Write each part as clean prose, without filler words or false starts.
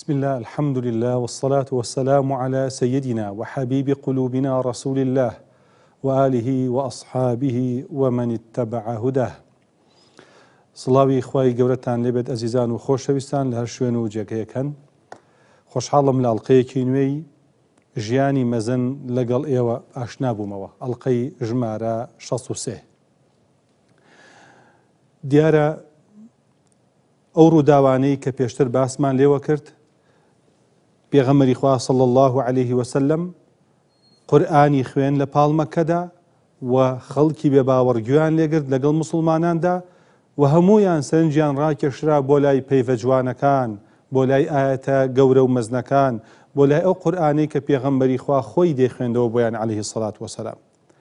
بسم الله الحمد لله والصلاة والسلام على سيدنا وحبيب قلوبنا رسول الله وآله وأصحابه ومن اتبع هداه. سڵاوی خوای گەورەتان لێبێت ئەزیزان و خۆشەویستان لە هەر شوێن و جێگەیەکەن. خۆشحاڵم لە ئەڵقەیەکی نوێی ژیانی مەزن لەگەڵ ئێوە ئاشنا بوومەوە. ئەڵقەی ژمارە 63. دیارە ئەو ڕووداوانەی کە پێشتر باسمان لێوە کرد، پێغەمبەری خوا صلی الله عليه وسلم قورئانی خوێن لە پاڵ مەکەدا و خەڵکی بێباوەڕگویان لێگرت لەگەڵ موسڵماناندا و هەموویان سەرنجیان ڕاکێشرا بۆ لای پەیڤە جوانەکان، بۆ لای ئایەتە گەورە و مەزنەکان، بۆ لای ئەو قورئانەی کە پێغەمبەری خوا خۆی دەیخوێندەوە بۆیان عەلەیهی سەڵات وەسەلام.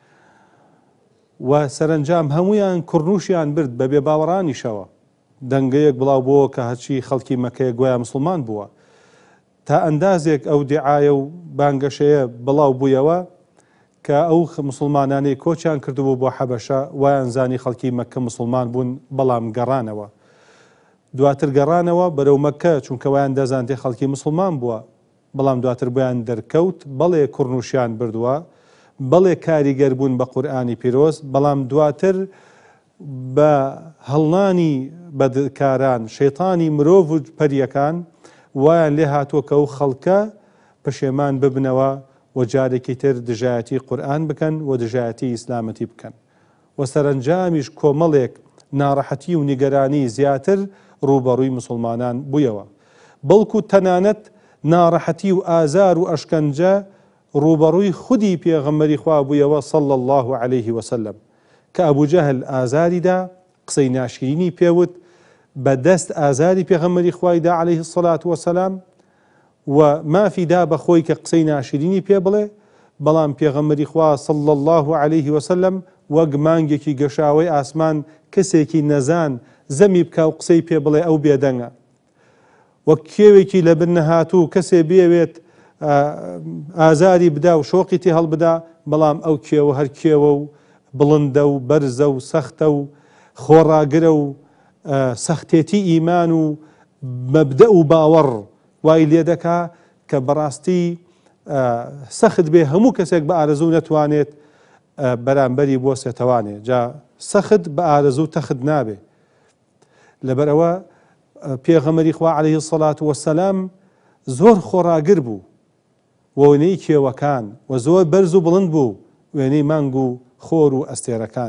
و سەرنجام هەموویان کوڕنووشیان برد بە بێباوەڕانیشەوە. دەنگەیەک بڵاو بووە کە هەرچی خەڵکی مەکەیە گویا مسلمان بووە. تا ئەندازێک ئەو دیعایە و بانگەشەیە بڵاو بوویەوە کە ئەو مسلمانانەی کۆچیان کردبوو بۆ حەبەشە وایان زانی خەڵکی مەکە مسلمان بوون، بەڵام گەڕانەوە. دواتر گەڕانەوە بەرەو مەکە چونکە وایان دەزانتێ خەڵکی مسلمان بووە، بەڵام دواتر بۆیان دەرکەوت، بەڵێ کوڕنووشیان بردووە، بەڵێ کاریگەر بوون بە قورئانی پیرۆز، بەڵام دواتر بە هەڵنانی بەدکاران، شەیطانی مرۆڤ و پەریەکان وایان لێ هاتووە کە ئەو خەڵکە پەشێمان ببنەوە و جارێکی تر دژایەتی قورئان بکەن و دژایەتی ئیسلامەتی بکەن. و سەرنجامیش کۆمەڵێک ناڕەحەتی و نیگەرانی زیاتر ڕوبەڕووی مسلمانان بوویەوە. بەڵکو تەنانەت ناڕەحەتی و ئازار و ئەشکەنجە ڕوبەڕووی خودی پێغەمبەری خوا بوویەوە صلی الله عليه وسلم کە ئەبوو جەهل ئازاریدا، قسەی ناشرینی پێوت، بەدەست ئازاری پێغەمبەری خوایدا عەلەیهی السەڵات وەسەلام و مافی دا بە خۆی کە قسەی ناشرینی پێ بڵێ، بەڵام پێغەمبەری خوا صلی الله عليه وسلم وەک مانگێکی گەشاوەی ئاسمان کەسێکی نەزان زەمی بکا و قسەی پێ بڵێ ئەو بێدەنگە. وەک کێوێکی لە بن نەهاتوو کەسێ بێوێت ئازاری بدا و شۆقی تێ هەڵبدا، بەڵام ئەو کێوە هەر کێوە و بڵندە و بەرزە و سەختە و خۆڕاگرە و سەختێتی ئیمان و مەبدە و باوەڕ وای لێ دەکا کە بەڕاستی سەخت بێ هەموو کەسێک بە ئارەزوو نەتوانێت بەرامبەری بۆ سێتەوانێ. جا سەخت بە ئارەزوو تەخت نابێ. لەبەرەوە پێغەمبەری خوا عەلەیهی السەڵات وەسەلام زۆر خۆڕاگر بوو، وێنەی کێوەکان و زۆر بەرز و بڵند بوو، وێنەی مانگ و خۆر و ئەستێرەکان.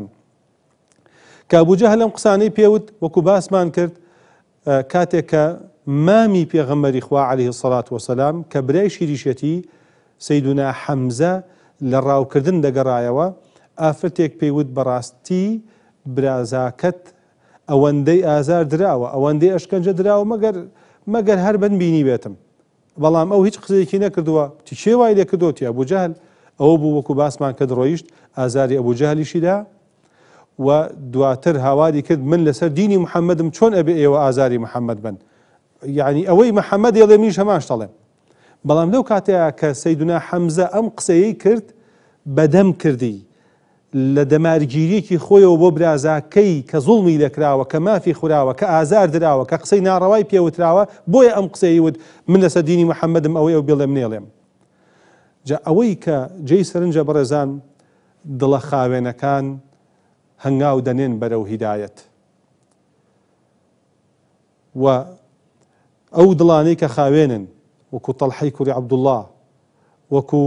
کە ئەبوو جەهل لەم قسانەی پێوت وەکو باسمان کرد کاتێک کە مامی پێغەمبەری خوا عەلەیهی السەڵات وەسەلام کە برای شیریشەتی سەیدونا حەمزە لە ڕاوکردن دەگەڕایەوە، ئافرەتێک پێیوت بەڕاستی برازاکەت ئەوەندەی ئازار دراوە، ئەوەندەی ئەشکەنجە دراوە مەگەر هەر بنبینی بێتم. بەڵام ئەو هیچ قسەیەکی نەکردووە. چێ وای لێ کردوتی؟ ئەبوو جەهل ئەوە بوو وەکو باسمان کە ڕۆیشت ئازاری ئەبوو جەهلیشیدا و دواتر هاواری کرد من لەسەر دینی محەممەدم چۆن ئەبێ ئێوە ئازاری محەممەد بن، یعنی ئەوەی محەممەد ێڵێ منیش هەماش دەڵێم. بەڵام لەو کاتەیە کە سەیدونا حەمزە ئەم قسەیەی کرد بەدەم کردی لە دەمارگیریەکی خۆیەوە بۆ برازاکەی کە زوڵمی لەکراوە، کە مافی خوراوە، کە ئازار دراوە، کە قسەی ناڕەوای پێوتراوە، بۆیە ئەم قسەی وت من لەسەر دینی محەممەدم ئەوەی ئەو بێڵێم نێڵێم. جا ئەوەی کە جێی سەرنجە بەڕێزان دڵە خاوێنەکان هەنگاو دەنێن بەرەو هیدایەت و ئەو دڵانەی کە خاوێنن وەکو تەڵحەی کوڕی عەبدوڵڵاه، وەکو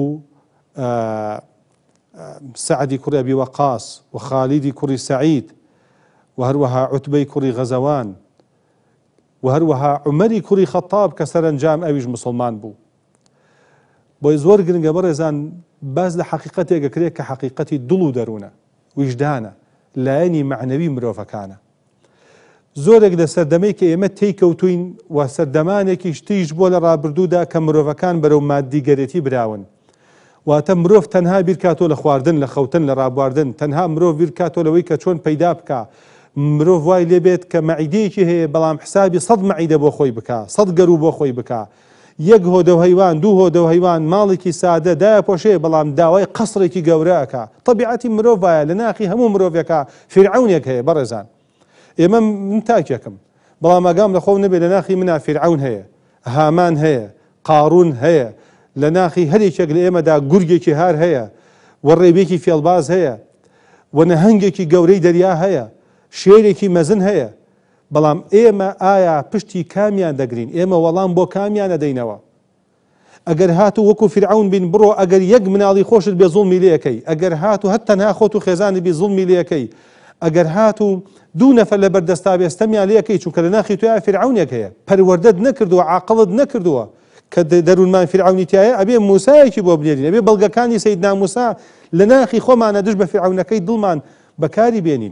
سەعدی کوڕی ئەبی وەقاس و خالیدی کوڕی سەعید و هەروەها عوتبەی کوڕی غەزەوان و هەروەها عومەری کوڕی خەتاب کە سەرنجام ئەویش مسلمان بوو. بۆی زۆر گرنگە بەڕێزان باز لە حەقیقەتێک ئەکرێت کە حەقیقەتی دڵ و دەروونە، ویژدانە، لایەنی معنەوی مرۆڤەکانە. زۆرێک لە سەردەمەی کە ئێمە تێیکەوتوین و سەردەمانێکی شتیش بۆ لە ڕابردوودا کە مرۆڤەکان بەرەو مادیگەرێتی براون، واتە مرۆڤ تەنها بیرکاتۆ لە خواردن، لە خەوتن، لە ڕابواردن، تەنها مرۆڤ بیرکاتۆ لەوەی کە چۆن پەیدا بکە، مرۆڤ وای لێبێت کە مەعیدەیەکی هەیە بەڵام حسابی 100 مەعیدە بۆ خۆی بکە، 100 گەرو بۆ خۆی بکە، یەک هۆدە و هەیوان، دوو هۆدە و هەیوان، ماڵێکی سادە دایەپۆشێ بەڵام داوای قەسڕێکی گەورەکە. طبیعەتی مرۆڤ وایە، لە ناخی هەموو مرۆڤێکە فیرعەونێک هەیە بەڕێزان. ئێمە من تاکێکم، بەڵام ئاگام لە خۆم نەبێت لە ناخی منە فیرعەون هەیە، هامان هەیە، قاڕون هەیە، لە ناخی هەرێکێک لە ئێمەدا گورگێکی هار هەیە، و ڕێبێکی فێڵباز هەیە، و نەهەنگێکی گەورەی دەریا هەیە، شێرێکی مەزن هەیە. بەڵام ئێمە ئایا پشتی کامیان دەگرین؟ ئێمە وەڵام بۆ کامیان نەدەینەوە؟ ئەگەر هاتو وەکو فرعون بین بڕۆ، ئەگەر یەک مناڵی خۆشت بێ زوڵمی لێ یەکەی، ئەگەر هاتو هەر تەنها خۆت و خێزانی بی زوڵمی لێ یەکەی، ئەگەر هاتو دوو نەفەر لە بەردەستا بێستەمیان لێ یەکەی، چونکە لە ناخی تویا فرعونێک هەیە، پەروەردەت نەکردووە، عاقڵت نەکردووە، کە دەروونمان فرعونی تایە، ئەبێ موسایەکی بۆ بنێرین، ئەبێ بەڵگەکانی سەیدنا موسا لە ناخی خۆمانە دژ بە فرعونەکەی دڵمان بەکاری بێنین.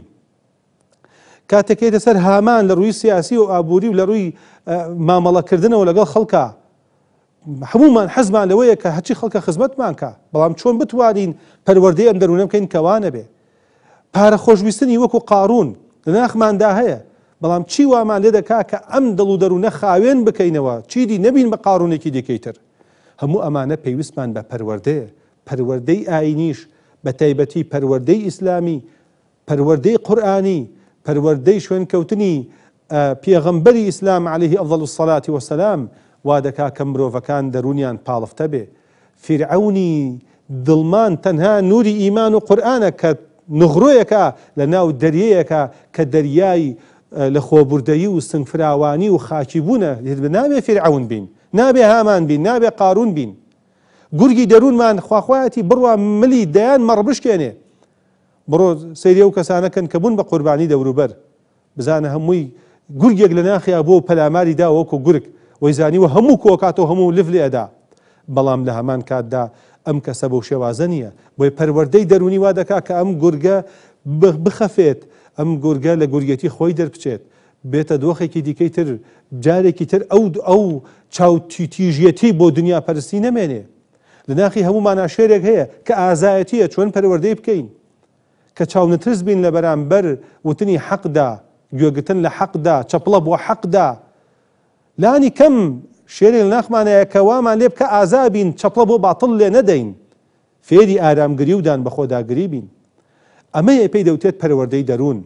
کاتێکێتە سەر هامان لە ڕووی سیاسی و ئابووری و لە ڕووی مامەڵەکردنەوە لەگەڵ خەڵکە، هەمومان حەزمان لەوەیە کە هەرچی خەڵکە خزمەتمان کە، بەڵام چۆن بتوانین پەروەردەی ئەم دەروونە بکەین کەوانە بێ؟ پارە خۆشویستنی وەکو قاڕون لە ناخماندا هەیە، بەڵام چی وامان لێ دەکا کە ئەم دڵ و دەروونە خاوێن بکەینەوە، چیدی نەبین بە قاڕونێکی دیکەیتر؟ هەموو ئەمانە پێویستمان بە پەروەردەیە، پەروەردەی ئاینیش، بە تایبەتی پەروەردەی ئیسلامی، پەروەردەی قورئانی، پەروەردەی شوێنکەوتنی پێغەمبەری ئیسلام عەلەیهی ئەفضەل الصەلاة وەسەلام وا دەکا کە مرۆڤەکان دەرونیان پاڵفتە بێ. فرعونی دڵمان تەنها نوری ئیمان و قورئانە کە نغڕۆیەکە لە ناو دەریەیەکە کە دەریای لە خۆبوردەیی و سنگفراوانی و خاکی بوونە، نابێ فرعون بین، نابێ هامان بین، نابێ قاڕون بین. گورگی دەروونمان خواخوایەتی بڕوا ملی دەیان مەڕ بشکێنێ. بڕۆ سەیری ئەو کەسانەکەن کە بوون بە قوربانی دەوروبەر، بزانە هەمووی گورگێک لە ناخیا بۆ پەلاماری دا وەکو گورگ، وەیزانیوە هەموو کۆکاتەوە هەموو لف لێدا. بەڵام لە هەمان کاتدا ئەم کەسە بەو شێوازە نییە، بۆی پەروەردەی دەرونی وا دەکا کە ئەم گورگە بخەفێت، ئەم گورگە لە گورگەتی خۆی دەربچێت، بێتە دۆخێکی دیکەی تر، جارێکی تر ئەو چاوتیژیەتی بۆ دنیا پەرستی نەمێنێ. لە ناخی هەموومانە شێرێک هەیە کە ئازایەتیە، چۆن پەروەردەی بکەین، کە چاونەترس بین لە بەرامبەر وتنی حەقدا، گوێگرتن لە حەقدا، چەپڵە بۆ حەقدا. لانی کەم شێرێک لە ناخمانەیە کە وامان لێ بکە ئازابین، چەپڵە بۆ باتڵ لێ نەدەین، فێری ئارامگری و دان بە خۆداگری بین. ئەمەیە پێی دەوتێت پەروەردەی دەروون.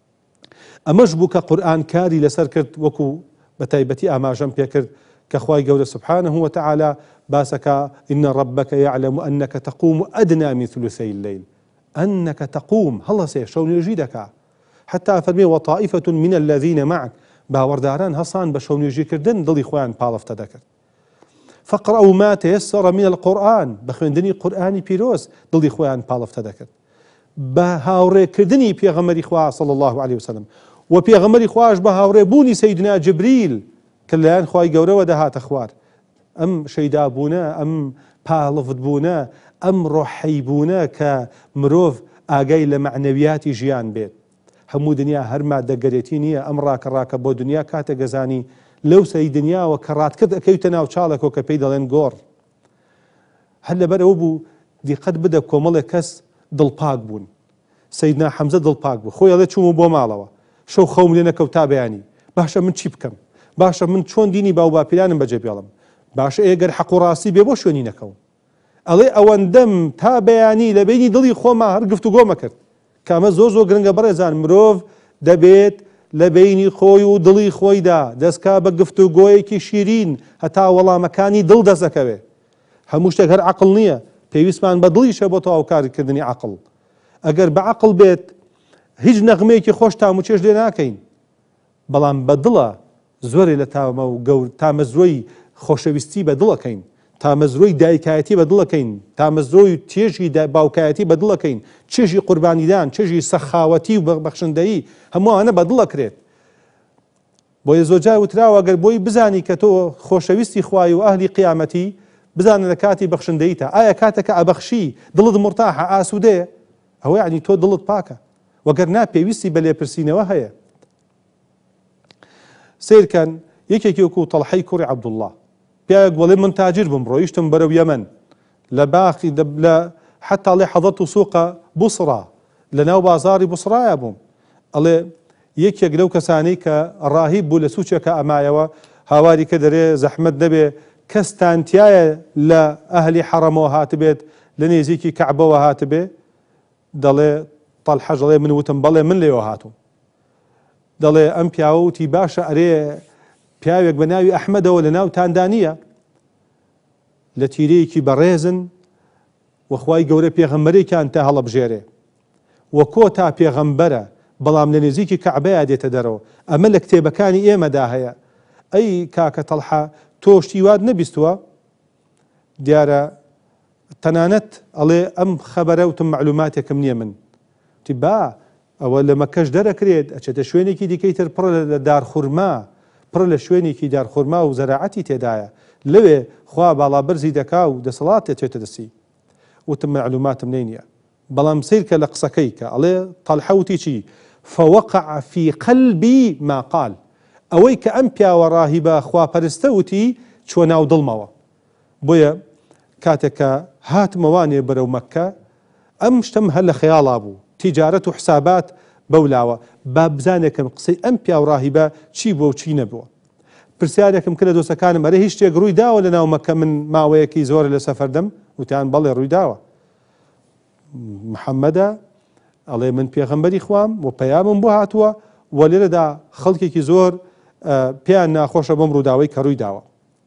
ئەمەش بوو کە قورئان کاری لەسەر کرد، وەکو بە تایبەتی ئاماژەم پێکرد کە خوای گەورە سبحانه وتعالى باسەکە إن ربك يعلم أنك تقوم أدنى من ثلثي الليل، أنك تقوم هەڵەسێ شەو نوێژی دەکا، حتى فەرمێ وطائفة من الذين معك، باوەڕداران هەسان بە شەو نوێژیکردن دڵی خۆیان پاڵەفتە دەکرد. فقرأوا ما تيسر من القرآن، بە خوێندنی قورئانی پیرۆز دڵی خۆیان پاڵەفتە دەکرد، بە هاوڕێکردنی پێغەمبەری خوا صلی الله عليه وسلم، و پێغەمبەری خواش بە هاوڕێبوونی سەیدنا جبریل کە لەلایەن خوای گەورەوە دەهاتە خوار. ئەم شەیدابوونە، ئەم پاڵفتبوونە، ئەم ڕۆحەیبوونە کە مرۆڤ ئاگای لە معنەویاتی ژیان بێت. هەموو دنیا هەر مادەگەرێتی نییە، ئەم ڕاکە بۆ دنیا کاتە گەزانی لەو سەی دنیاوە کە ڕاتکرد ئەکەوتە ناو چاڵێکەوە کە پێی دەڵێن گۆڕ. هەر لەبەرەوە بوو دیقەت بدە کۆمەڵێک کەس دڵپاک بوون. سەیدنا حەمزە دڵپاک بوو، خۆی ئەڵێ چوومە بۆ ماڵەوە، شەو خەوم لێ نەکەوتا بەیانی، باشە من چی بکەم، باشە من چۆن دینی باو باپیرانم بەجێ بێڵم، باشە ئێگەر حەق و ڕاستی بێ بۆ شوێنی نەکەوم. ئەڵێ ئەوەندەم تا بەیانی لە بینی دڵی خۆما هەر گفتوگۆمە کرد، کامە زۆر گرنگە بەڕێزان. مرۆڤ دەبێت لە بینی خۆی و دڵی خۆیدا دەستکا بە گفتوگۆیەکی شیرین هەتا وەڵامەکانی دڵ دەستەکەوێ. هەموو شتێک هەر عەقڵ نییە، پێویستمان بە دڵیشە بۆ تەواوکارکردنی عەقڵ. ئەگەر بە عەقڵ بێت هیچ نەغمەیەکی خۆش تام و چێژ لێ ناکەین، بەڵام بە دڵە زۆرێ لە تامە و تامەزرۆی خۆشەویستی بە دڵەکەین، تامەزرۆی دایکایەتی بە دڵەکەین، تامەزرۆی تێژی باوکایەتی بە دڵەکەین، چێژی قوربانیدان، چێژی سەخاوەتی و بەخشندەیی هەمووانە بە دڵەکرێت. بۆیە زۆرجار وتراوە ئەگەر بۆی بزانی کە تۆ خۆشەویستی خوای و ئەهلی قیامەتی، بزانە لە کاتی بەخشندەییتە. ئایا کاتێکە ئەبەخشی دڵت مرتاحە ئاسوودەیە، ئەوە یعنی تۆ دڵت پاکە، وەگەرنا پێویستی بە لێپرسینەوە هەیە. سیرکەن یەکێکی وەکو تەڵحەی کوڕی عەبدوڵڵاه پیاوێک بڵێ من تاجر بم، ڕۆیشتم بەرەو یەمەن، لە باخی لە حتا لێ حەضەرت سووقە بوسڕا، لە ناو بازاری بوسڕایە بووم. ئەڵێ یەکێک لەو کەسانەی کە ڕاهیب بوو لە سوچێکە ئەمایەوە، هاواری کە دەرێ زەحمەت نەبێ کەستانتیایە لە ئەهلی حەڕەمەوە هاتبێت، لە نێزیکی کەعبەوە هاتبێ. دەڵێ تەڵحەش دەڵێ من وتم بەڵێ من لێوە هاتووم. دەڵێ ئەم پیاوە وتی باشە ئەرێ پیاوێک بە ناوی ئەحمەدەوە لە ناو تاندانیە لە تیرەیەکی بەڕێزن وەخوای گەورە پێغەمبەرێکیان تا هەڵەبژێرێ وە کۆ تا پێغەمبەرە بەڵام لە نێزیکی کەعبەیە دێتە دەرەوە ئەمە لە کتێبەکانی ئێمەدا هەیە ئەی کاکە تەڵحە تۆ شتی وات نەبیستووە دیارە تەنانەت ئەڵێ ئەم خەبەرە وتم معلوماتێکم نییە من تی با ئەوە لە مەکەش دەرەکرێت ئەچێتە شوێنێکی دیکەی تر پڕ لە دارخورما پڕ لە شوێنێکی دارخورما و زەراعەتی تێدایە لەوێ خوا باڵا بەرزی دەکا و دەسەڵات دێتێتە دەستی وتم معلوماتم لێ نییە بەڵام سیرکە لە قسەکەی کە ئەڵێ تەڵحە وتی چی فوقع في قلبي ما قال ئەوەی کە ئەم پیاوە ڕاهیبە خواپەرستە وتی چوە ناو دڵمەوە بۆیە کاتێک کە هاتمەوانێ بەرەو مەککە ئەم شتم هەر لە خەیاڵا بوو تیجارەت و حسابات بەولاوە با بزانێکم قسەی ئەم پیاو ڕاهیبە چی بووە و چی نەبووە پرسیارێکم کرد لە دۆستەکانم ئەرە هیچ شتێک ڕووی داوە لە ناو مەککە من ماوەیەکی زۆر لە سەفەردەم وتیان بەڵێ ڕووی داوە محەممەدە ئەڵێ من پێغەمبەری خوام و پەیامم بۆ هاتووە و لێرەدا خەڵکێکی زۆر پێیان ناخۆشە بەم ڕووداوەی کە ڕووی داوە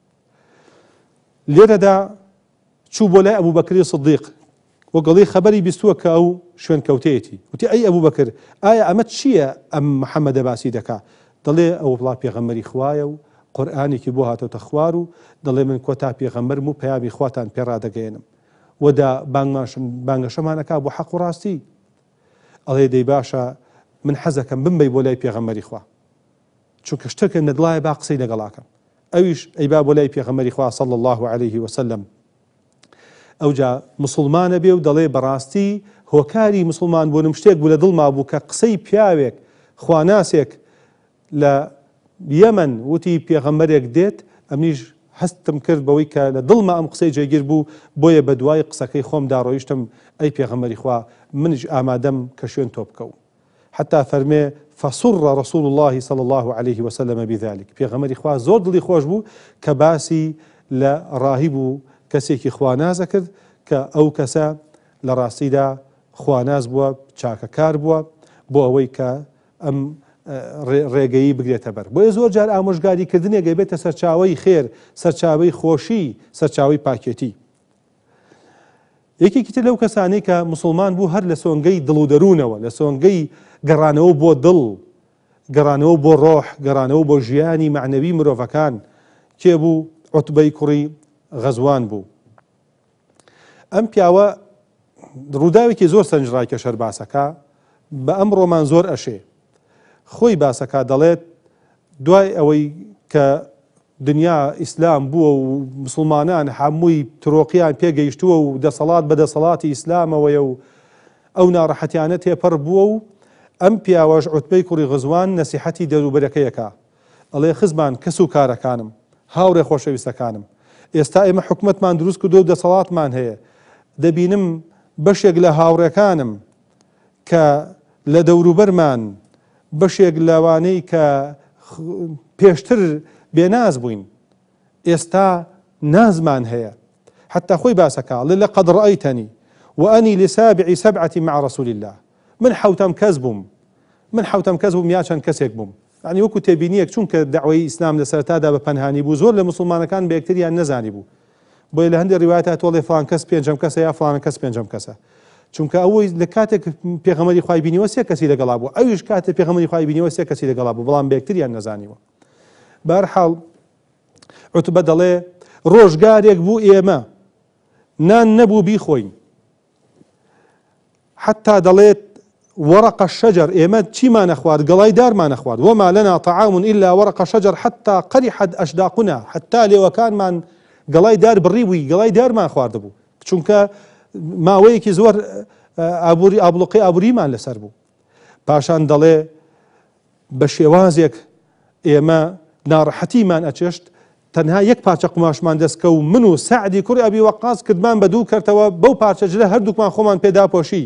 لێرەدا چوو بۆ لای ئەبوو بەکری سدیق وەگەڵی خەبەری بیستووە کە ئەو شوێن کەوتەیەتی وتی ئەی ئەبوو بەکر ئایا ئەمە چییە ئەم محەممەدە باسی دەکا دەڵێ ئەوە بڵا پێغەمبەری خوایە و قورئانێکی بۆ هاتەوتە خوار و دەڵێ من کۆتا پێغەمبەرم و پەیامی خواتان پێڕادەگەێنم وەدا بانگەشەمانەکا بۆ حەق و ڕاستی ئەڵێ دەی باشە من حەزەکەم بمبەی بۆ لای پێغەمبەری خوا چونکە شتێکە نەدڵایە با قسەی لەگەڵاکەم ئەویش ئەی با بۆ لای پێغەمبەری خوا صلی الله عليه وسلم ئەوجا مسلمانە بێ و دەڵێ بەڕاستی هۆکاری مسلمان بوونم شتێک بوو لە دڵما بوو کە قسەی پیاوێک خواناسێک لە یەمەن وتی پێغەمبەرێک دێت ئەمنیش هەستم کرد بەوەی کە لە دڵما ئەم قسەی جێگیر بوو بۆیە بە دوای قسەکەی خۆمدا ڕۆیشتم ئەی پێغەمبەری خوا منیش ئامادەم کە شوێن تۆ بکەو حتا فەرمێ فسر رسول الله صلى الله عليه وسلم بذلك پێغەمبەری خوا زۆر دڵی خۆش بوو کە باسی لە ڕاهیب و کەسێکی خوانازە کرد کە ئەو کەسە لە ڕاستیدا خواناز بووە چاکەکار بووە بۆ ئەوەی کە ئەم ڕێگەیی بگرێتە بەر بۆیە زۆر جار ئامۆژگاریکردنێک بێتە سەرچاوەی خێر سەرچاوەی خۆشی سەرچاوەی پاکێتی یەکێکی تر لەو کەسانەی کە مسلمان بوو هەر لە سۆنگەی دڵ و دەروونەوە لە سۆنگەی گەڕانەوە بۆ دڵ گەڕانەوە بۆ ڕۆح گەڕانەوە بۆ ژیانی معنەوی مرۆڤەکان کێ بوو عوتبەی کوڕی غەزوان بوو ئەم پیاوە ڕووداوێکی زۆر سەنجڕاکە شەر باسەکە بە ئەمڕۆمان زۆر ئەشێ خۆی باسەکە دەڵێت دوای ئەوەی کە دنیا ئیسلام بووە و مسلمانان هەمووی ترۆقیان پێگەیشتووە و دەسەڵات بە دەسەڵاتی ئیسلامەوەیە و ئەو ناڕەحەتیانە تێپەڕ بووە و ئەم پیاوەش عوتبەی کوڕی غەزوان نەسیحەتی دەوروبەرەکەیەکە ئەڵێ خزمان کەس و کارەکانم هاوڕێ خۆشەویستەکانم ئێستا ئێمە حکومەتمان دروست کردو و دەسەڵاتمان هەیە دەبینم بەشێک لە هاوڕێکانم کە لە دەوروبەرمان بەشێک لەوانەی کە پێشتر بێناز بووین ئێستا نازمان هەیە حتا خۆی باسەکە لقد رأيتني وأني لسابع سبعة مع رسول الله من حوتم کەس بووم یا چەند کەسێک بووم يعني وەکو تێبینیەک چونکە داوای ئیسلام لە سەرەتادا بە پەنهانی بوو زۆر لە مسلمانەکان بە یەکتریان نەزانی بوو بۆیە لە هەندێک ڕیوایەتە تۆڵێ فڵان کەس پێنجەم کەسە یا فڵان کەس پێنجەم کەسە چونکە ئەوەی لە کاتێک پێغەمبەری خوای بینیوە سێ کەسی لەگەڵا بوو ئەویش کاتێک پێغەمبەری خوای بینیوە سێ کەسی لەگەڵا بوو بەڵام بە یەکتریان نەزانیوە بەهەرحاڵ عوتبە دەڵێ ڕۆژگارێک بوو ئێمە نان نەبوو بیخۆین حتا دەڵێت ورق الشجر ئێمە چیمانە خوارد گەڵای دارمانە خوارد وما لنا طعام إلا ورق الشجر حتى قرحت أشداقنا حتى لێوەکانمان گەڵای دار بڕی بووی گەڵای دارمان خواردبوو چونکە ماوەیەکی زۆر ئابلوقی ئابووریمان لەسەر بوو پاشان دەڵێ بە شێوازێک ئێمە ناڕەحەتیمان ئەچێشت تەنها یەک پارچە قماشمان دەستکە و من و سەعدی کوڕی ئەبی وەقاص کردمان بە دوو کردەوە بەو پارچە جلە هەردووکمان خۆمان پێدا پۆشی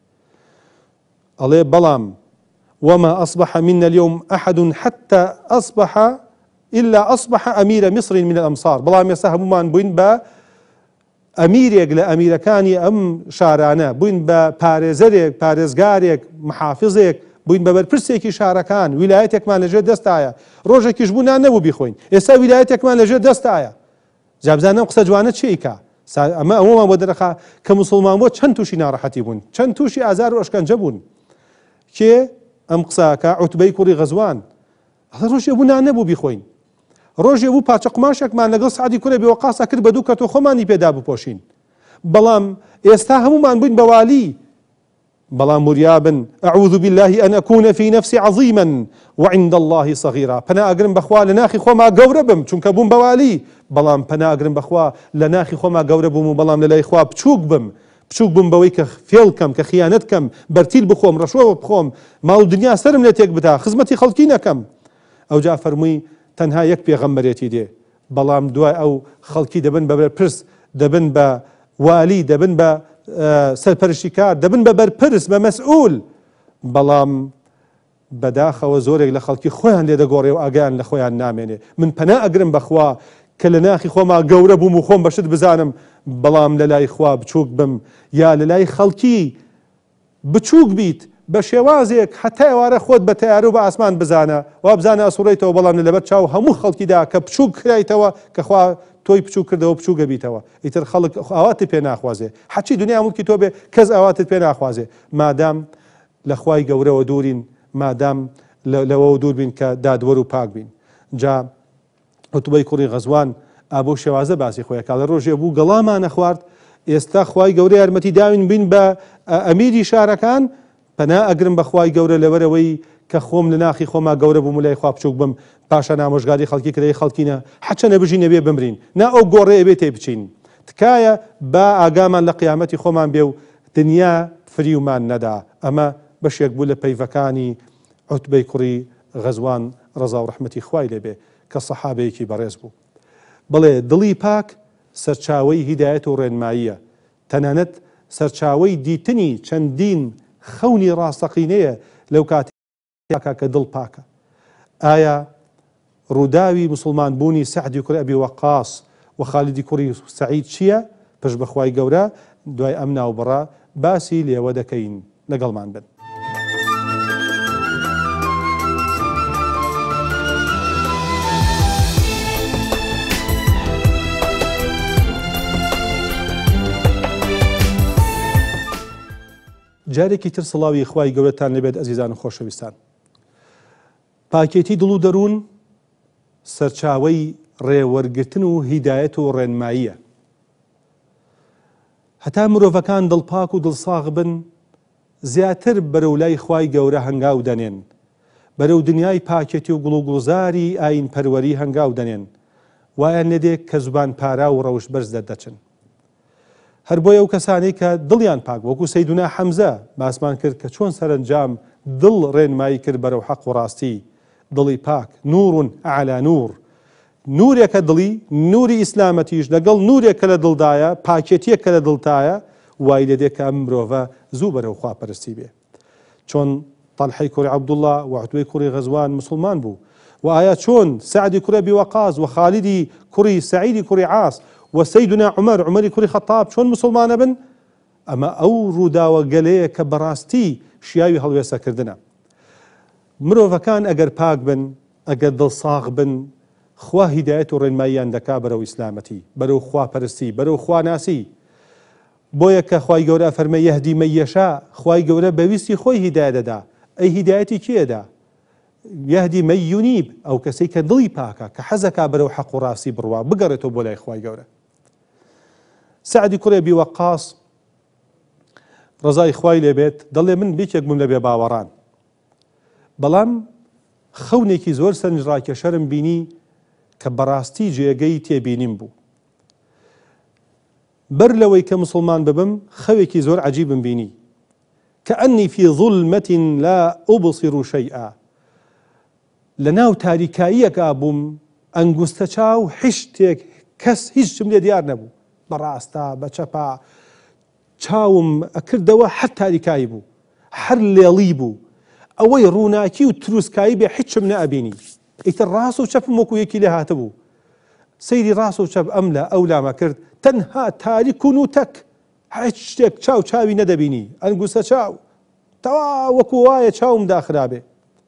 ئەڵێ بەڵام وما أصبح منا اليوم أحد حتى أصبح إلا أصبح أمير مصر من الأمصار بەڵام ئێستا هەمومان بووین بە ئەمیرێک لە ئەمیرەکانی ئەم شارانە بووین بە پارێزەرێک پارێزگارێک محافظێک بووین بە بەرپرسێکی شارەکان ویلایەتێکمان لەژێر دەستایە ڕۆژێکیش بوونان نەبوو بیخۆین ئێستا ویلایەتێکمان لەژێر دەستایە جابزانم قسە جوانە چیکە ئەمە ئەوەمان بۆ دەرەخا کە موسڵمان بۆ چەند تووشی ناڕەحەتی بوون چەند تووشی ئازار و ئەشکەنجە بوون کێ ئەم قساکە عوتبەی کوڕی غەزوان ڕۆژێ بوونان نەبوو بیخۆین ڕۆژێ بوو پاچە قماشێکمان لەگەڵ سعدی کوڕی بێوەقاسا کرد بە دوو کەتۆ خۆمانی پێدا بپۆشین بەڵام ئێستا هەمومان بووین بە والی بەڵام وریابن ئەعوذ بالله ئەن ئەکونە فی نەفسی عەظیما وعند الله صغیرا پەنا ئەگرم بەخوا لە ناخی خۆما گەورە بم چونکە بووم بە والی بەڵام پەنا ئەگرم بەخوا لە ناخی خۆما گەورە بووم و بەڵام لەلای خوا بچووک بم بەوەی کە فێڵ کەم کە خیانەت کەم بەرتیل بخۆم ڕەشۆ بخۆم ماڵ دنیا سرم لێ تێک بدا خزمەتی خەڵکی نەکەم ئەوجا فەرمووی تەنها یەک پێغەمبەرێتی دێ بەڵام دوای ئەو خەڵکی دەبن بە بەرپرس دەبن بە والی دەبن بە سەرپەرشتیکار دەبن بە بەرپرس بە مەسئول بەڵام بەداخەوە زۆرێک لە خەڵکی خۆیان لێ دەگۆڕێ و ئاگیان لە خۆیان نامێنێ من پەنا ئەگرم بەخوا کە لە ناخی خۆما گەورە بووم و خۆم بەشت بزانم بەڵام لە لای خوا بچووک بم یا لە لای خەڵکی بچووک بیت بە شێوازێک هەتا ئێوارە خۆت بە تەیارە و بە ئاسمان بزانە وا بزانە ئەسوڕێیتەوە بەڵام لەبەر چاو هەموو خەڵکیدا کە بچووک کرایتەوە کە خوا تۆی بچوو کردەوە بچوو گەبیتەوە ئیتر خەڵک ئاواتت پێ ناخوازێ حەچی دنیا مڵکی تۆ بێ کەس ئاواتت پێ ناخوازێ مادام لە خوای گەورەوە دوورین مادام لەوە دوور بین کە دادوەر و پاک بین جا عوتبەی کوڕی غەزوان ئابۆ شێوازە باسی خۆیە کاڵە ڕۆژێ بوو گەڵامان نەخوارد ئێستا خوای گەورە یارمەتی داوین بین بە ئەمیری شارەکان پەنا ئەگرم بە خوای گەورە لەبەرەوەی کە خۆم لە ناخی خۆما گەورە بووم لای خوا بچووک بم پاشان ئامۆژگاری خەڵکی کرێ خەڵکینە حەچە نەبژین نەبێ بمرین نا ئەو گۆڕێ ئەبێ تێ بچین تکایە با ئاگامان لە قیامەتی خۆمان بێ و دنیا فریومان نەدا ئەمە بەشێک بوو لە پەیڤەکانی عوتبەی کوڕی غەزوان ڕەزا و ڕەحمەتی خوای لێبێ کە سەحابەیەکی بەڕێز بوو بڵێ دڵی پاک سەرچاوەی هیدایەت و ڕێنماییە تەنانەت سەرچاوەی دیتنی چەندین خەونی ڕاستەقینەیە لەو کاتێکا کە دڵ پاکە ئایا ڕووداوی مسلمان بوونی سەعدی کوڕی ئەبی وەقاس و خالیدی کوڕی سەعید چییە پشت بەخوای گەورە دوای ئەم ناوبڕا باسی لێوە دەکەین لەگەڵمان بن جارێکی تر سڵاوی خوای گەورەتان لەبێت ئەزیزان و خۆشەویستان پاکێتی دڵ و دەروون سەرچاوەی ڕێوەرگرتن و هیدایەت و ڕێنماییە هەتا مرۆڤەکان دڵپاک و دڵساغ بن زیاتر بەرەو لای خوای گەورە هەنگاو دەنێن بەرەو دنیای پاکێتی و گوڵ و گوڵزاری ئاین پەروەری هەنگاو دەنێن وایە نەدێک کە زوبان پارا و ڕەوش بەرز دەردەچن هەر بۆیە ئەو کەسانەی کە دڵیان پاک وەکو سەیدونا حەمزە باسمان کرد کە چۆن سەرنجام دڵ ڕێنمایی کرد بەرەو حەق و ڕاستی دڵی پاک نورون ئەعلا نور نورێکە دڵی نوری ئیسلامەتیش لەگەڵ نورێکە لە دڵدایە پاکێتیەکە لە دڵتایە وای لێدێک کە ئەم مرۆڤە زوو بەرەو خواپەرستی بێ چۆن طەلحەی کوڕی عەبدوڵڵا و عوتبەی کوڕی غەزوان مسلمان بوو و ئایا چۆن سەعدی کوڕی ئەبی وەقاس و خالیدی کوڕی سەعیدی کوڕی عاس و سەیدنا عومەری کوڕی خەتاب چۆن مسلمانە بن ئەمە ئەو ڕووداوە گەلەیە کە بەڕاستی شیاوی هەڵوێستەکردنە مرۆڤەکان ئەگەر پاک بن ئەگەر دڵساغ بن خوا هیدایەت و ڕێنماییان دەکا بەرەو ئیسلامەتی بەرەو خواپەرستی بەرەو خواناسی بۆیە کە خوای گەورە فەرمێ یەهدی مەن یەشا خوای گەورە بەویستی خۆی هیدایەت دەدا ئەی هیدایەتی کێدا یەهدی مەن یونیب ئەو کەسەی کە دڵی پاکە کە حەزەکا بەرەو حەق و ڕاستی بڕوا بگەڕێتەوە بۆ لای خوای گەورە سەعدی کوڕی ئەبی وەقاس ڕەزای خوای لێبێت دەڵێ من بێکێک بووم لە بێ باوەڕان بەڵام خەونێکی زۆر سەرنجڕاکێشەرم بینی کە بەڕاستی جێگەی تێبینیم بوو بەر لەوەی کە مسلمان ببم خەوێکی زۆر عەجیبم بینی کەئەنی فی ظولمەت لا ئوبصر شەیئا لە ناو تاریکاییەکا بووم ئەنگوستە چاو حیشتێک کەس هیچم لێ دیار نەبوو بەڕاستە بە چەپا چاوم ئەکردەوە هەر تاریکایی بوو هەر لێڵی بوو ئەوەی ڕووناکی و تروسکایی بێ هیچم نەئەبینی ئیتر ڕاست و چەپم وەکو یەکی لێ هاتەبوو سەیری ڕاست و چەپ ئەم لە ئەو لامە کرد تەنها تاریک و نوتەک هیچ شتێک چاو چاوی نەدەبینی ئەنگوستە چاو تەوا وەکو وایە چاوم داخرابێ.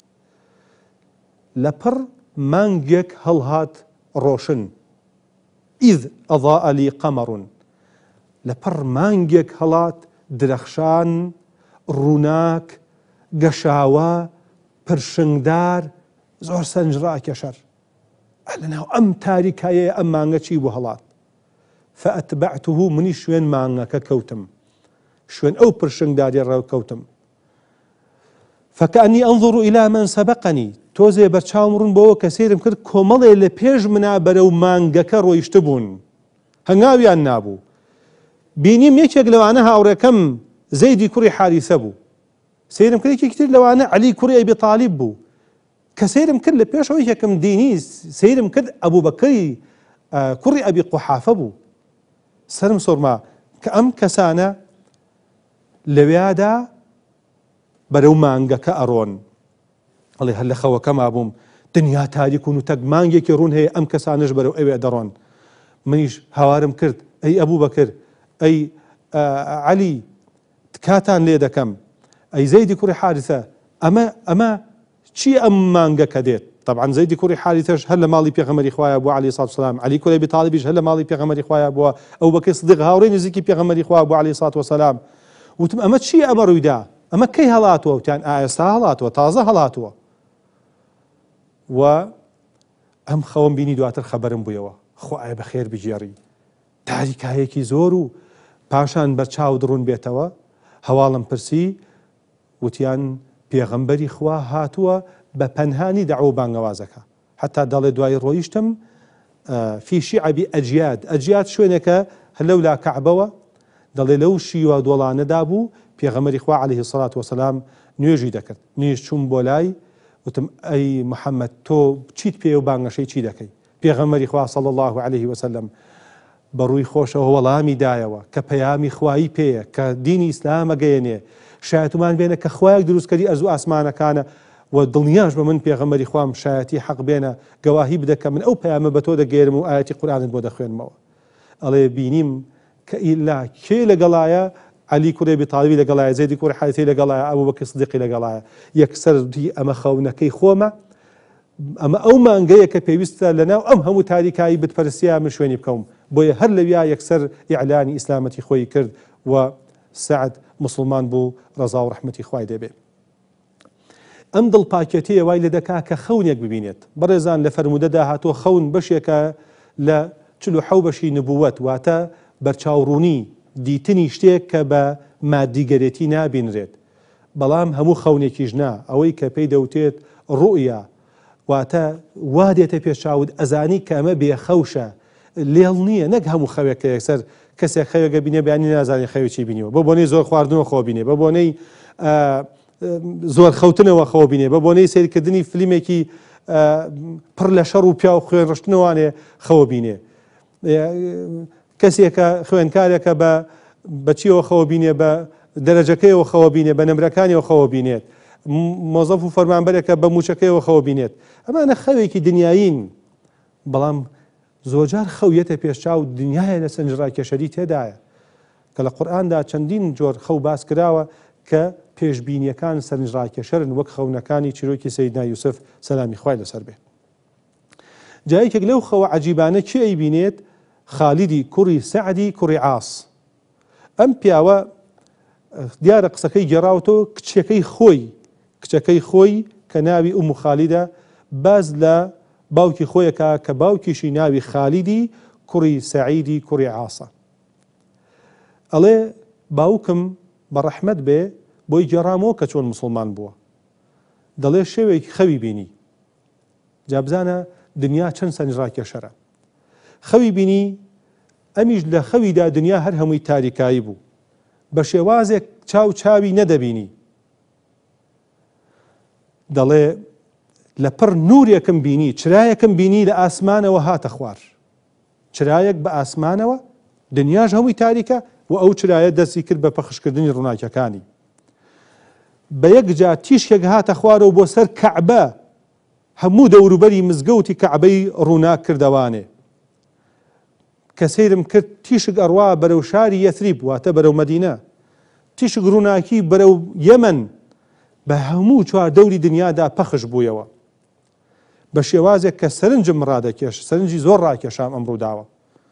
لەپڕ مانگێک هەڵهات ڕۆشن، ئیذ ئەضاء لی قەمەڕون، لەپڕ مانگێک هەڵات درەخشان، ڕووناک، گەشاوە، پرشنگدار، زۆر سەنجڕاکێشەر. لەناو ئەم تاریکایە ئەم مانگە چی بوو هەڵات؟ فەئەتبەعتوه، منی شوێن مانگەکە کەوتم، شوێن ئەو پرشنگداریە ڕێو کەوتم. فەکەئەنی ئەنظر إلى من سەبەقەنی، تۆزێ بەرچاوم ڕوون بەوە کە سێرم کرد کۆمەڵێ لە پێش منا بەرەو مانگەکە ڕۆیشتە بوون، هەنگاویان نابوو. بینیم یەکێک لەوانە هاوڕێکەم زەیدی کوڕی حاریثە بوو، سێرم کرد یەکێکی تر لەوانە عەلی کوڕی ئەبی طالیب بوو، کە سێرم کرد لە پێشەوە یەکەم دینی سێرم کرد ئەبوو بەکری کوڕی ئەبی قوحافە بوو. سرم سۆرما کە ئەم کەسانە لەوێدا بەرەو مانگەکە ئەڕۆن. ئەڵێ هەر لە خەوەکەما بووم، دنیا تاریک و نوتەک، مانگێکی ڕوون هەیە، ئەم کەسانش بەرەو ئەوێ دەڕۆن. منیش هاوارم کرد ئەی ئەبوو بەکر، ئەی عەلی، کاتان لێ دەکەم، ئەی زەیدی کوڕی حارثە، ئەمە چی ئەم مانگەکە دێت؟ طبعا زەیدی کوڕی حارثەش هەر لە ماڵی پێغەمبەری خوایە بووە عەلەیهی سڵات وسەلام، عەلی کوڕی ئەبی طالیبیش هەر لە ماڵی پێغەمبەری خوایە بووە، ئەو بەکر سدیق هاوڕێی نزیکی پێغەمبەری خوا بووە عەلەیهی سڵات وسەلام. وتم ئەمە چی ئەمە ڕوویدا؟ ئەمە کەی هەڵاتوە؟ وتیان ئێستا هەڵاتوە، تازە هەڵاتوە. و ئەم خەوم بینی دواتر خەبەرم بوویەوە، خوایە بەخێر بگێڕی، تاریکایەکی زۆر و پاشان بەرچاو دڕون بێتەوە. هەواڵم پرسی، وتیان پێغەمبەری خوا هاتووە بە پەنهانی دەعوە بانگەوازەکە، حتا دەڵێ دوای ڕۆیشتم فی شیعبی ئەجیاد، ئەجیاد شوێنێکە لەولا کەعبەوە، دەڵێ لەو شیوە دۆڵانەدا بوو پێغەمبەری خوا عەلەیهی سڵات وسەلام نوێژی دەکرد. منیش چووم بۆ لای، وتم ئەی محەممەد تۆ چیت پێ و بانگەشەی چی دەکەی؟ پێغەمبەری خوا صلی الله عليه وسلم بەڕووی خۆشەوە وەڵامی دایەوە کە پەیامی خوایی پێیە، کە دینی ئیسلامە گەیەنێ، شایەتمان بێنە کە خوایەک دروستکەری ئەرز و ئاسمانەکانە، و دڵنیاش بە من پێغەمبەری خوام شایەتی حەق بێنە گەواهی بدە کە من ئەو پەیامە بە تۆ دەگێرم و ئاەتی قورئانت بۆ دەخوێنمەوە. ئەڵێ بینیم کە ئیلا کێ لەگەڵایە؟ عەلی کوڕی ئەبی طالیبی لەگەڵایە، زەیدی کوڕی حارثەی لەگەڵایە، ئەبوو بەکر سدیقی لەگەڵایە. یەکسەر دی ئەمە خەونەکەی خۆمە، ئەمە ئەو مانگەیە کە پێویستە لەناو ئەم هەموو تاریکایی بتپەرستیە من شوێنی بکەم. بۆیە هەر لەویا یەکسەر ئیعلانی ئیسلامەتی خۆی کرد و سعد مسلمان بوو، ڕەزا و ڕەحمەتی خوای دەبێ. ئەم دڵپاکێتیە وای لە دەکا کە خەونێک ببینێت. بەڕێزان لە فەرمودەدا هاتووە خەون بەشێکە لە 47 بەشی نبووەت، واتە بەرچاوڕوونی دیتنی شتێک کە بە مادیگەرێتی نابینرێت. بەڵام هەموو خەونێکیش نا، ئەوەی کە پێی دەوتێت ڕوئیا، واتە وا دێتە پێشاود ئەزانی کە ئەمە بێخەوشە، لێڵ نییە، نەک هەموو خەوێکە یەکسەر کەسێک خەوێکە بینێ بەیانی نازانێت خەوێکی بینیەوە، بە بۆنەی زۆر خواردنەوە خۆ بینێ، بە بۆنەی زۆر خەوتنەوە خەوە بینێ، بە بۆنەی سیرکردنی فلیمێکی پڕ لە شەڕ و پیا و خوێن ڕشتنەوانێ خەوە بینێ. کەسێکە خوێنکارێکە بەچیەوە خەوە بینێ، بە دەرەجەکەیەوە خەوە بینێ، بە نمرەکانیەوە خەوە بینێت، مۆزەف و فەرمانبەرێکە بە موچەکەیەوە خەوە بینێت. ئەمانە خەوێکی دنیاین، بەڵام زۆرجار خەویەتە پێشچاو دنیاە لە سەنجڕاکێشەری تێدایە، کە لە قورئاندا چەندین جۆر خەو باس کراوە کە پێشبینیەکان سەرنجڕاکێشەرن، وەک خەونەکانی چیرۆکی سەیدنا یوسف سەلامی خوای لەسەر بێ. جایەکێک لەو خەوە عەجیبانە چی ئەیبینێت؟ خالیدی کوڕی سەعدی کوڕی عاس. ئەم پیاوە دیارە قسەکەی گێڕاوەتەوە، کچەکەی خۆی کە ناوی ئوم خالیدە باز لە باوکی خۆیەکە کە باوکیشی ناوی خالیدی کوڕی سەعیدی کوڕی عاسە. ئەڵێ باوکم بە ڕەحمەت بێ بۆی گێڕامەوە کە چۆن مسلمان بووە. دەڵێ شێوێکی خەوی بینی، جابزانە دنیا چەند سەنجڕاکێشەرە. خەوی بینی، ئەمیش لە خەویدا دنیا هەر هەمووی تاریکایی بوو، بە شێوازێک چاوی نەدەبینی. دەڵێ لە پڕ نورێکم بینی، چرایەکم بینی لە ئاسمانەوە هاتە خوار، چرایەک بە ئاسمانەوە، دنیاش هەمووی تاریکە و ئەو چرایە دەستی کرد بە پەخشکردنی ڕووناکیەکانی. بە یەک جا تیشکێک هاتە خوارەوە بۆ سەر کەعبە، هەموو دەوروبەری مزگەوتی کەعبەی ڕووناک کردەوانێ. کە سەیرم کرد تیشک ئەڕوا بەرەو شاری یەثریب، واتە بەرەو مەدینە، تیشک ڕووناکی بەرەو یەمەن بە هەموو چواردەوری دنیادا پەخش بوویەوە بە شێوازێک کە سەرنجم ڕادەکێش سەرنجی زۆر ڕاکێشام ئەمڕۆ داوە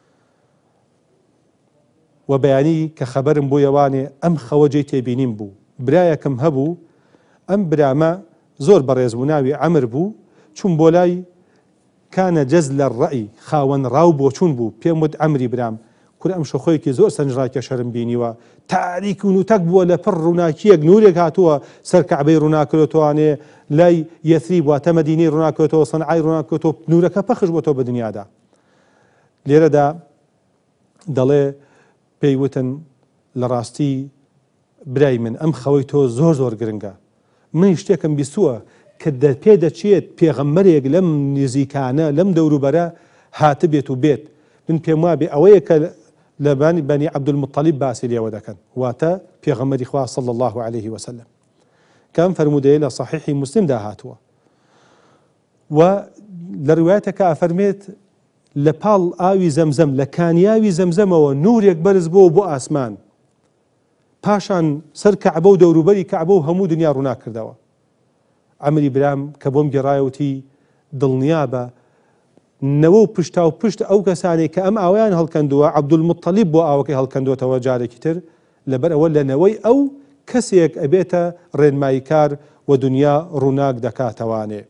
و بەیانی کە خەبەرم بۆ یەوانێ ئەم خەوەجەی تێبینیم بوو برایەکم هەبوو ئەم برامە زۆر بەڕێز بوو ناوی عەمر بوو چوون بۆ لای کانە جەز لە ڕەئی خاوەن ڕاو بۆ چوون بوو پێم وت ئەمری برام کورە ئەم شەخۆیەکی زۆر سەرنج ڕاکێشەرم بینیوە تاریک و نوتەک بووە لە پڕ ڕووناکیەک نورێک هاتووە سەر کەعبەی ڕووناکردوێتوانێ لای یەثریب واتە مەدینەی ڕووناکردوێتەوە سەنعای ڕووناکردوێتەوە نورەکە پەخش بۆتەوە بە دنیادا لێرەدا دەڵێ پێی وتن لە ڕاستی برای من ئەم خەوەی تۆ زۆر زۆر گرنگە من شتێکم بیستووە کە پێ دەچێت پێغەمبەرێک لەم نزیکانە لەم دەوروبەرە هاتبێت و بێت من پێم وابێ ئەوەیە کە لە بەنی عەبدولموطەلیب باسی لێوە دەکەن واتە پێغەمبەری خوا صلی الله عليه وسلم کەم فەرمودەیە لە صحیحی موسلمدا هاتووە و لە ڕوایەتێکە ئەفەرمێت لە پاڵ ئاوی زەمزەم لە کانیاوی زەمزەمەوە نورێک بەرز بۆ ئاسمان پاشان سەر کەعبە و دەوروبەری کەعبە و هەموو دنیا ڕوونا کردەوە عەمری برام کە بۆم گێڕایەوتی دڵنیا بە نەوە و پشتا و پشت ئەو کەسانێک کە ئەم ئاوایان هەڵکەندووە عەبدولموطەلیب بۆ ئاوەکەی هەڵکەندوێتەوە جارێکی تر لەبەر ئەوە لە نەوەی ئەو کەسێک ئەبێتە ڕێنماییکار و دنیا ڕووناک دەکاتەوانێ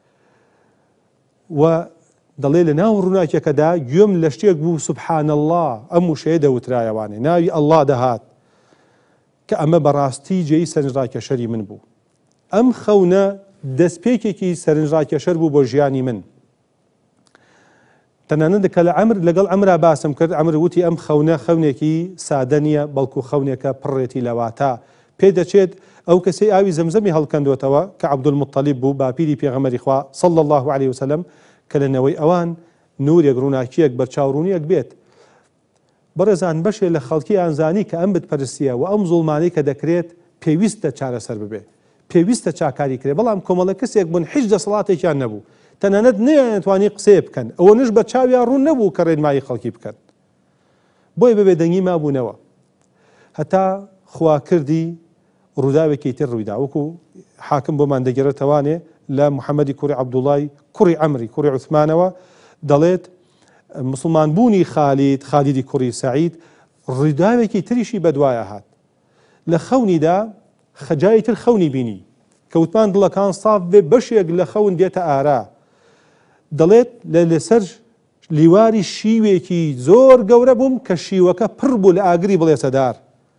و دەڵێ لە ناو ڕووناکێکەدا گوێم لە شتێک بوو سوبحان الله ئەم وشەیە دەوترایەوانێ ناوی ئەڵڵا دەهات کە ئەمە بەڕاستی جێی سەرنجڕاکێشەری من بوو ئەم خەونە دەستپێکێکی سەرنجڕاکێشەر بوو بۆ ژیانی من تەنانەت کە لە عەمر لەگەڵ عەمرا باسم کرد عەمر وتی ئەم خەونە خەونێکی سادە نییە بەڵکو خەونێکە پڕێتی لەواتە پێ دەچێت ئەو کەسەی ئاوی زەمزەمی هەڵکەندوێتەوە کە عەبدولموطەلیب بوو باپیری پێغەمبەری خوا صلی الله عليه وسلم کە لە نەوەی ئەوان نورێک ڕووناکیەک بەرچاوڕوونیەک بێت بەڕێزان بەشێ لە خەڵکی ئانزانی کە ئەم بتپەرستیە و ئەم زوڵمانەی کە دەکرێت پێویستە چارەسەر ببێ پێویستە چاکاری کرێ بەڵام کۆمەڵە کەسێک بوون هیچ دەسەڵاتێکیان نەبوو تەنانەت نەیانتوانی قسێ بکەن ئەوە نش بە چاویان ڕوون نەبوو کە ڕێنمایی خەڵکی بکەن بۆی بەبێ دەنگی مابوونەوە هەتا خواکردی ڕووداوێکی تر ڕوویدا وەکو حاکم بۆمان دەگێڕێتەوانێ لە محەممەدی کوڕی عەبدوڵای کوڕی عەمری کوڕی عوسمانەوە دەڵێت مسلمان بوونی خالیدی کوڕی سەعید ڕووداوێکی تریشی بەدوایە هات لە خەونیدا خەجای تر خەونی بینی کەوتمان دڵەکان ساف بێ بەشێک لە خەون دێتە ئارا دەڵێت لەسەر لیواری شیوێکی زۆر گەورە بووم کە شیوەکە پڕ بوو لە ئاگری بڵێ سەدار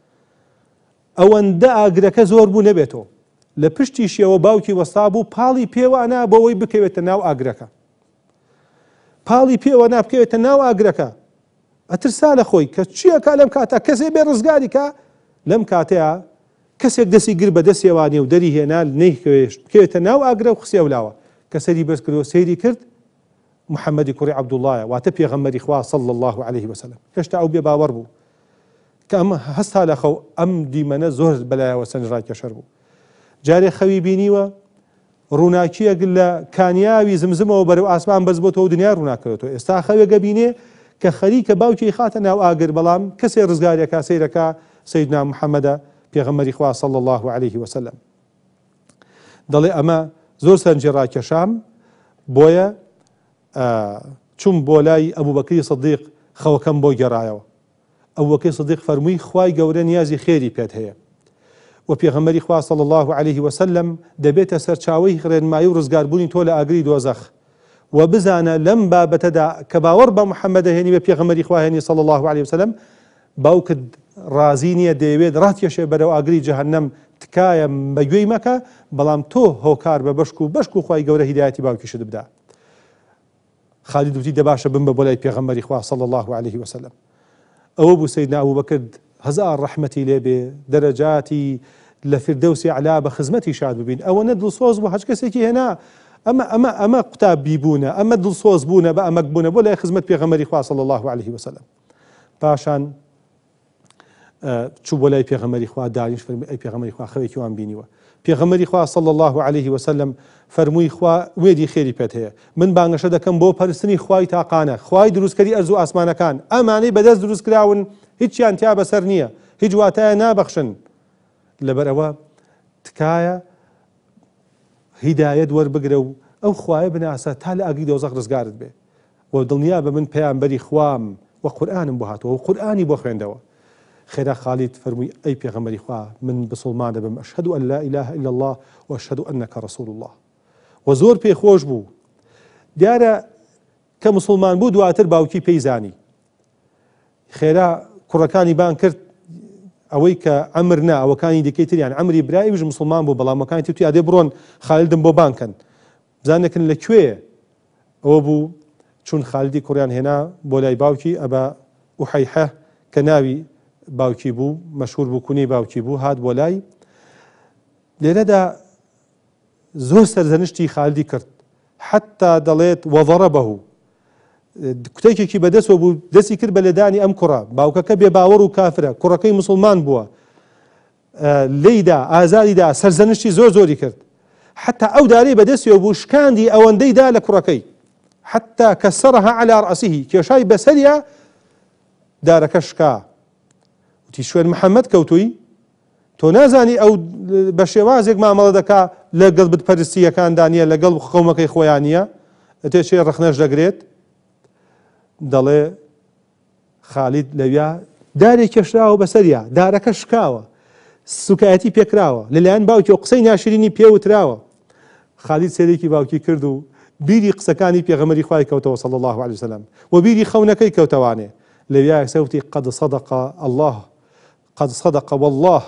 ئەوەندە ئاگرەکە زۆر بوو نەبێتەوە لە پشتی شێوە باوکی وەستا بوو پاڵی پێوانە بۆەوەی بکەوێتە ناو ئاگرەکە پاڵی پێوە نابکەوێتە ناو ئاگرەکە ئەترسا لە خۆی کە چیەکە لەم کاتە کەسێ بێ ڕزگاری کە لەم کاتەیە کەسێک دەستی گر بە دەستێوانێ و دەری هێنا نەیکەوێشت بکەوێتە ناو ئاگرە و خسێولاوە کە سەری بەرز کردەوە سەیری کرد محەممەدی کوڕی عەبدوڵایە واتە پێغەمبەری خوا صلی الله عليه وسلم هێشتا ئەو بێ باوەڕ بوو کە ئەم هەستا لە خەو ئەم دیمەنە زۆر بەلایەوە سەرنجڕاکێشەر بوو جارێ خەوی بینیوە ڕووناکیەک لە کانیاوی زمزمەوە بەرەو ئاسمان بەرز بۆتەوە و دنیا ڕووناکردێتەوە ئێستا خەوێکە بینێ کە خەریکە باوکی خاتە ناو ئاگر بەڵام کەسێ ڕزگاریەکە سەیرەکە سەیدنا محەممەدە پێغەمبەری خوا صلی الله عليه وسلم دەڵێ ئەمە زۆر سەرنجی ڕاکێشام بۆیە چوم بۆ لای ئەبوبەکری سیدیق خەوەکەم بۆ گێڕایەوە ئەبوبەکری سیدیق فەرمووی خوای گەورە نیازی خێری پێت هەیە و پێغەمبەری خوا صلی الله عليه وسلم دەبێتە سەرچاوەی ڕێنمایی و ڕزگاربوونی تۆ لە ئاگری دۆزەخ و بزانە لەم بابەتەدا کە باوەڕ بە محەممەدە هێنی بە پێغەمبەری خوا هێنی صلی الله عليه وسلم باوکت ڕازی نییە دەیەوێت ڕاتکێشێ بەرەو ئاگری جەهەنەم تکایە بەگوێی مەکە بەڵام تۆ هۆکار بە بەشک و خوای گەورە هیدایەتی باوکیشت بدات خالید وتی دەباشە بم بە بۆ لای پێغەمبەری خوا صلی الله عليه وسلم ئەوە بوو سەیدنا ئەبوبەکر هەزار ڕەحمەتی لێبێ دەرەجاتی لە فردەوسی عەلا بە خزمەتی شاد ببین ئەوەنە دڵسۆز بوو هەچ کەسێکی هێنا ئەمە قوتابی بوونە ئەمە دڵسۆز بوونە بە ئەمەک بوونە بۆ لای خزمەت پێغەمبەری خوا صلی الله عليه وسلم پاشان چوو بۆ لای پێغەمبەری خوا دانیشت فەرمووی ئەی پێغەمبەری خوا خەوێکی وان بینیوە پێغەمبەری خوا صلی الله عليه وسلم فەرمووی خوا وێدی خێری پێت هەیە من بانگەشە دەکەم بۆ پەرستنی خوای تاقانە خوای دروستکەری ئەرز و ئاسمانەکان ئەمانەی بەدەست دروست کراون هیچیان تیا بەسەر نییە هیچ واتایە نابەخشن لەبەرەوە تکایە هیدایەت وەربگرە و ئەو خوایە بناسە تا لە ئاگری دۆزەخ ڕزگارت بێ و دڵنیا بە من پەیامبەری خوام و قورئانم بۆ هاتووە و قورئانی بۆ خوێندەوە. خێرا خالید فەرمووی ئەی پێغەمبەری خوا من بسڵمان دەبم ئەشهەدو ئەن لا ئیلاهە ئیلا الله و ئەشهەدو ئەنەکە ڕەسوول الله. و زۆر پێخۆش بوو. دیارە کە موسڵمان بوو دواتر باوکی پێی زانی. خێرا کوڕەکانی بان کرد ئەوەی کە ئەمر نا ئەوەکانی دیکەی تریان ئەمری برایویش موسڵمان بوو بەڵام ئەوەکانی تر یادێ بڕۆن خالدم بۆ بانکەن بزانەکن لەکوێیە. ئەوە بوو چون خالدی کوڕیان هێنا بۆ لای باوکی ئەبا ئوحەیحە کە ناوی باوکی بوو مەشهور بوو کونی باوکی بوو هات بۆ لای. لێرەدا زۆر سەرزەنشتی خالدی کرد حتا دەڵێت وەضەرەبەهو کتێکێکی بەدەستەوە بوو دەستی کرد بە لێدانی ئەم کوڕە باوکەکە بێ باوەڕ و کافرە کوڕەکەی موسڵمان بووە لێیدا ئازاریدا سەرزەنشتی زۆر زۆری کرد حتا ئەو دارەی بەدەستیەوە بوو شکاندی ئەوەندەیدا لە کوڕەکەی حتا کەسەرەها عەلا ڕەسیهی کێشای بەسەریە دارەکە شکا وتی شوێن محەممەد کەوتووی تۆ نازانی ئەو بە شێوازێک مامەڵە دەکا لەگەڵ بتپەرستیەکاندا نیە لەگەڵ قەومەکەی خۆیان نییە ئەتێ چێ ڕەخنەش دەگرێت. دەڵێ خالید لەویا دارێک کێشراوە بەسەریە دارەکە شکاوە سوکایەتی پێکراوە لەلایەن باوکی و قسەی ناشرینی پێوتراوە. خالید سێرێکی باوکی کرد و بیری قسەکانی پێغەمبەری خوای کەوتەوە صلی الله علیه وسلم و بیری خەونەکەی کەوتەوانێ لەویا سەوتی قەد صەدەق الله قەد صەدەق والله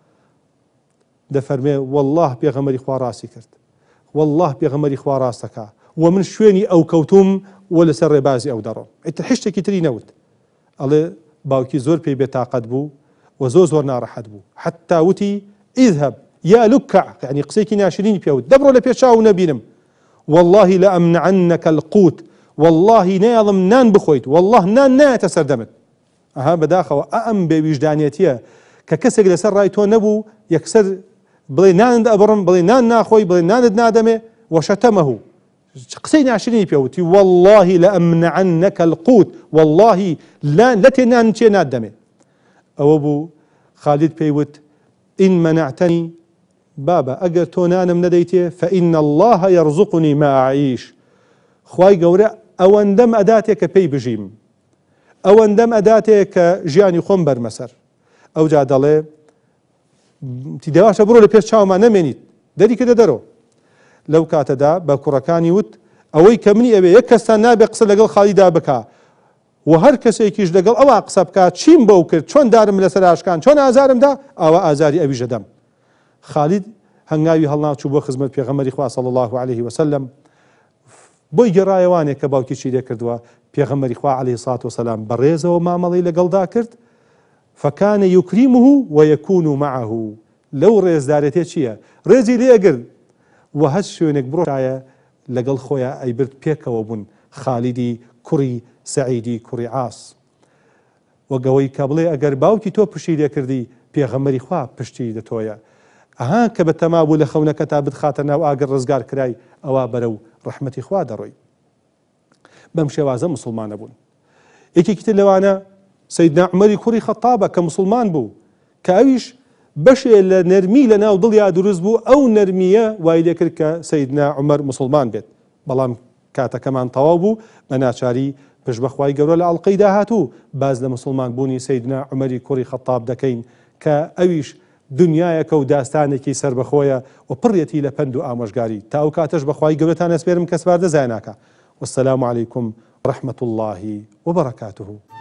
دەفەرمێ والله پێغەمبەری خوا ڕاستی کرد والله پێغەمبەری خوا ڕاستەکە و من شوێنی ئەو کەوتوم و لەسەر ڕێبازی ئەو دەڕۆم. ئیتر هیچ تری نەوت. ئەڵێ باوکی زۆر پێی بێتاقەت بوو و زۆر ناڕەحەت بوو حتا وتی ئیذهب یا لوکع یعنی قسەیەکی ناشرینی پێوت دەبڕۆ لە پێشاو نەبینم والله لأمنعنك القوت والله نێڵم نان بخۆیت والله نان نایەتە سەردەمت. ئەها بەداخەوە ئەم بێویژدانیەتیە کە کەسێک لەسەر ڕای تۆ نەبوو یەکسەر بڵێ نانت ئەبڕم بڵێ نان ناخۆی بڵێ نانت نادەمێ وەشەتەمەهو قسەی ناشرینی پێوتی والله لأمنعنك القوت والله لە تێ نان چێ نادەمێ. ئەوە بوو خالید پێیوت ئین منعتنی بابە ئەگەر تۆ نانم نەدەیتێ فإن الله يرزقني ما أعيش خوای گەورە ئەوەندەم ئەداتێ کە پێی بژیم ئەوەندەم ئەداتێ کە ژیانی خۆم بەرمەسەر. ئەوجا دەڵێ تی دەواشە بڕۆ لە پێش چاومان نەمێنیت دەری کردە دەرەوە. لەو کاتەدا بە کوڕەکانی وت ئەوەی کە منی ئەوێ یەک کەستان نابێ قسە لەگەڵ خالیدا بکا و هەر کەسێکیش لەگەڵ ئەوە قسە بکات چیم بەو کرد چۆن دارم لەسەر ئاشکان چۆن ئازارمدا ئەوە ئازاری ئەویش دەدەم. خالید هەنگاوی هەڵناچوو بۆ خزمەت پێغەمبەری خوا صلی الله عليه وسلم بۆی گەڕایەوانێک کە باوکیشی لێ کردووە پێغەمبەری خوا عليه الصلاة والسلام بەڕێزەوە مامەڵەی لەگەڵدا کرد فكان يكرمه ويكون معه. لەو ڕێزدارێتێ چییە ڕێزی لێگرت و هەر شوێنێک بڕۆایە لەگەڵ خۆیان ئەیبرد پێکەوە بوون خالیدی کوڕی سەعیدی کوڕی عاس وەگەوەی کە بڵێ ئەگەر باوکی تۆ پشتی لێ کردی پێغەمبەری خوا پشتی دەتۆیە ئەها کە بە تەما بوو لە خەونەکە تا بتخاتە ناو ئاگر ڕزگار کرای ئەوە بەرەو ڕەحمەتی خوا دەڕۆی. بەم شێوازە موسڵمانە بوون. یەکێکی تر لەوانە سەیدنا عومەری کوڕی خەتابە کە موسڵمان بوو کە ئەویش بەشێ لە نەرمی لە ناو دڵیا دروست بوو ئەو نەرمیە وای لێ کرد کە سەیدنا عومەر موسڵمان بێت بەڵام کاتەکەمان تەواو بوو بە ناچاری پشت بەخوای گەورە لە ئەڵقەی داهاتوو باز لە موسڵمان بوونی سەیدنا عومەری کوڕی خەتاب دەکەین کە ئەویش دنیایەکە و داستانێکی سربەخۆیە و پڕێتی لە پند و ئامۆژگاری تا ئەو کاتەش بەخوای گەورەتان ئەسپێرم کە سپاردە زایاناکە. والسلام عليكم ورحمة الله وبركاته.